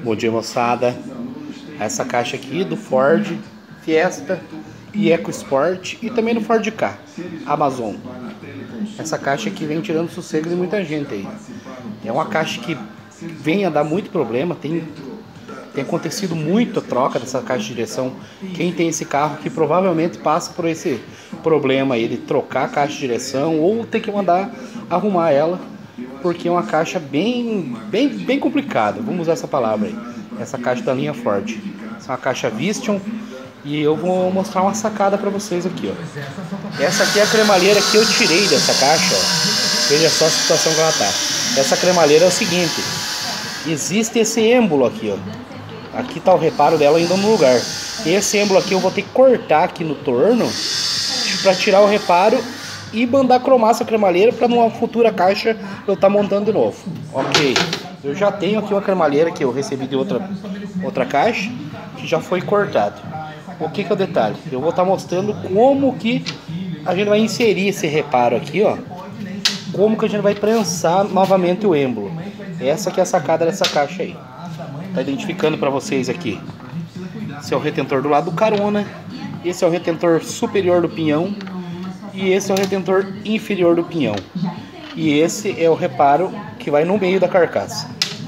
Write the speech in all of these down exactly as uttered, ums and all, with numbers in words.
Bom dia, moçada. Essa caixa aqui do Ford Fiesta e EcoSport e também no Ford Ka, Amazon. Essa caixa aqui vem tirando sossego de muita gente aí. É uma caixa que vem a dar muito problema. Tem, tem acontecido muito a troca dessa caixa de direção. Quem tem esse carro que provavelmente passa por esse problema aí de trocar a caixa de direção ou ter que mandar arrumar ela, porque é uma caixa bem, bem, bem complicada. Vamos usar essa palavra aí. Essa caixa da linha Ford. Essa é uma caixa Vision. E eu vou mostrar uma sacada para vocês aqui, ó. Essa aqui é a cremalheira que eu tirei dessa caixa, ó. Veja só a situação que ela tá. Essa cremalheira é o seguinte: existe esse êmbolo aqui, ó. Aqui tá o reparo dela ainda no lugar. Esse êmbolo aqui eu vou ter que cortar aqui no torno para tirar o reparo e mandar cromar essa cremalheira para numa futura caixa eu estar tá montando de novo. Ok, eu já tenho aqui uma cremalheira que eu recebi de outra, outra caixa que já foi cortado. O que que é o detalhe? Eu vou estar tá mostrando como que a gente vai inserir esse reparo aqui, ó. Como que a gente vai prensar novamente o êmbolo. Essa que é a sacada dessa caixa aí. Tá identificando para vocês aqui. Esse é o retentor do lado do carona. Esse é o retentor superior do pinhão. E esse é o retentor inferior do pinhão. E esse é o reparo que vai no meio da carcaça.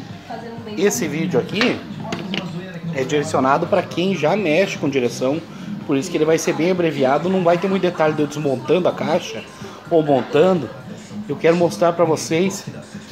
Esse vídeo aqui é direcionado para quem já mexe com direção. Por isso que ele vai ser bem abreviado. Não vai ter muito detalhe de eu desmontando a caixa ou montando. Eu quero mostrar para vocês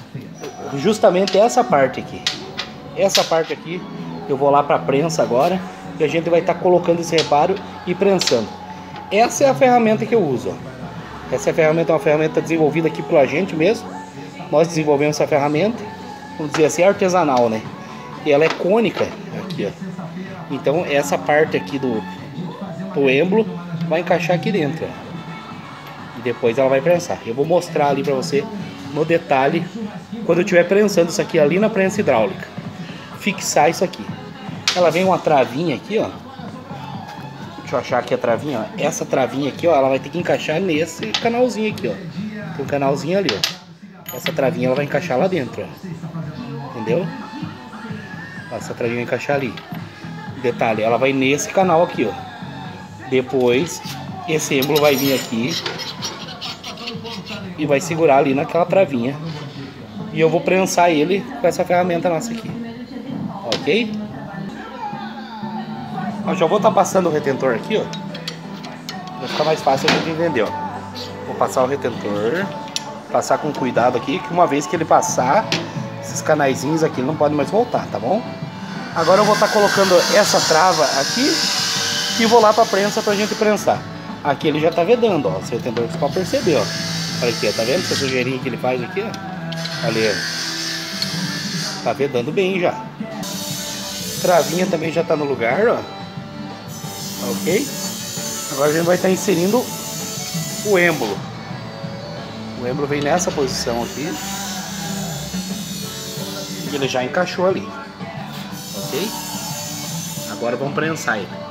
justamente essa parte aqui. Essa parte aqui eu vou lá para a prensa agora. E a gente vai estar tá colocando esse reparo e prensando. Essa é a ferramenta que eu uso, ó. Essa é a ferramenta, é uma ferramenta desenvolvida aqui pela gente mesmo. Nós desenvolvemos essa ferramenta, vamos dizer assim, artesanal, né? E ela é cônica aqui, ó. Então essa parte aqui do, do êmbolo vai encaixar aqui dentro, ó. E depois ela vai prensar. Eu vou mostrar ali pra você no detalhe quando eu estiver prensando isso aqui ali na prensa hidráulica. Fixar isso aqui. Ela vem uma travinha aqui, ó. Deixa eu achar aqui a travinha, ó. Essa travinha aqui, ó, ela vai ter que encaixar nesse canalzinho aqui, ó. Tem um canalzinho ali, ó. Essa travinha ela vai encaixar lá dentro, ó. Entendeu? Essa travinha vai encaixar ali. Detalhe, ela vai nesse canal aqui, ó. Depois, esse êmbolo vai vir aqui e vai segurar ali naquela travinha. E eu vou prensar ele com essa ferramenta nossa aqui. Ok? Eu já vou estar tá passando o retentor aqui, ó. Vai ficar mais fácil a gente entender, ó. Vou passar o retentor. Passar com cuidado aqui, que uma vez que ele passar, esses canaizinhos aqui não podem mais voltar, tá bom? Agora eu vou estar tá colocando essa trava aqui e vou lá pra prensa pra gente prensar. Aqui ele já tá vedando, ó. Esse retentor você pode perceber, ó. Olha aqui, ó. Tá vendo essa sujeirinha que ele faz aqui, ó? Ali, ó. Tá vedando bem já. Travinha também já tá no lugar, ó. Ok? Agora a gente vai estar inserindo o êmbolo. O êmbolo vem nessa posição aqui. E ele já encaixou ali. Ok? Agora vamos prensar ele.